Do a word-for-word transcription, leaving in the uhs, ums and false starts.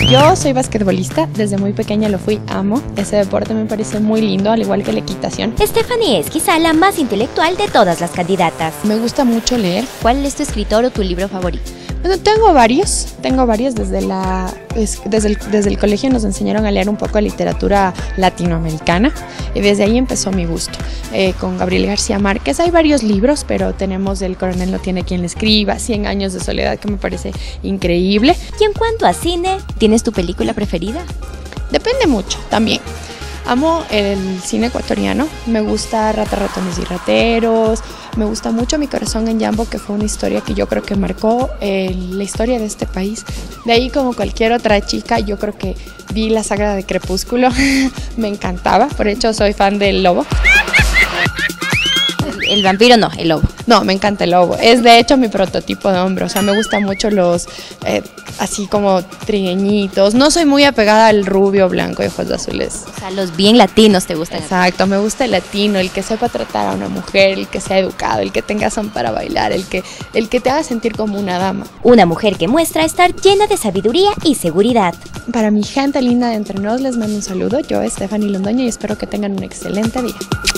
Yo soy basquetbolista, desde muy pequeña lo fui, amo. Ese deporte me parece muy lindo, al igual que la equitación. Stephanie es quizá la más intelectual de todas las candidatas. Me gusta mucho leer. ¿Cuál es tu escritor o tu libro favorito? Bueno, tengo varios, tengo varios desde la es, desde, el, desde el colegio nos enseñaron a leer un poco de literatura latinoamericana y desde ahí empezó mi gusto. Eh, con Gabriel García Márquez hay varios libros, pero tenemos El coronel no tiene quien le escriba, Cien años de soledad, que me parece increíble. Y en cuanto a cine, ¿tienes tu película preferida? Depende mucho también. Amo el cine ecuatoriano, me gusta Rata, ratones y rateros, me gusta mucho Mi corazón en Yambo, que fue una historia que yo creo que marcó eh, la historia de este país. De ahí, como cualquier otra chica, yo creo que vi la saga de Crepúsculo, me encantaba, por hecho soy fan del lobo. El vampiro no, el lobo. No, me encanta el lobo. Es de hecho mi prototipo de hombre. O sea, me gustan mucho los eh, así como trigueñitos. No soy muy apegada al rubio, blanco y ojos azules. O sea, los bien latinos te gustan. Exacto, me gusta el latino, el que sepa tratar a una mujer, el que sea educado, el que tenga son para bailar, el que, el que te haga sentir como una dama. Una mujer que muestra estar llena de sabiduría y seguridad. Para mi gente linda de Entre Nos les mando un saludo. Yo, Stephanie Londoño, y espero que tengan un excelente día.